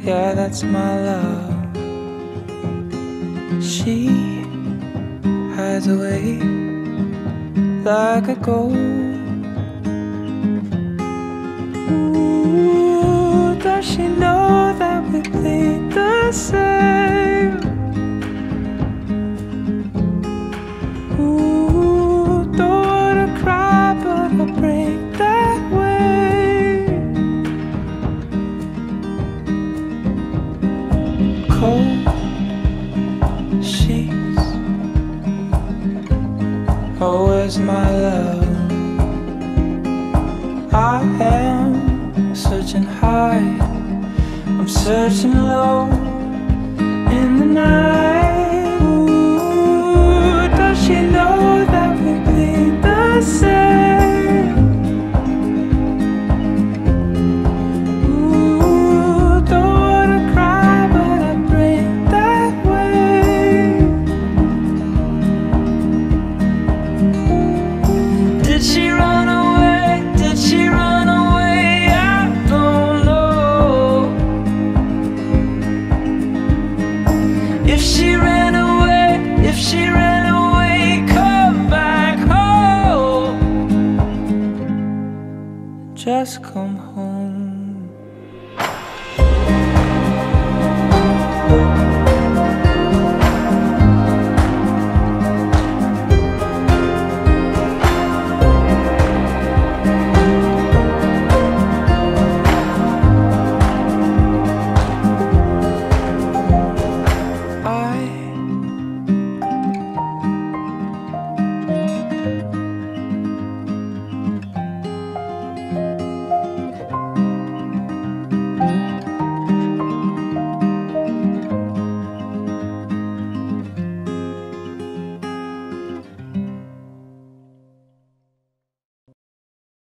yeah, that's my love. She hides away like a ghost. Ooh, does she know that we think the same? Ooh, don't wanna cry, but I'll break that way. Cold sheets, oh, where's my love? I am searching high, I'm searching low.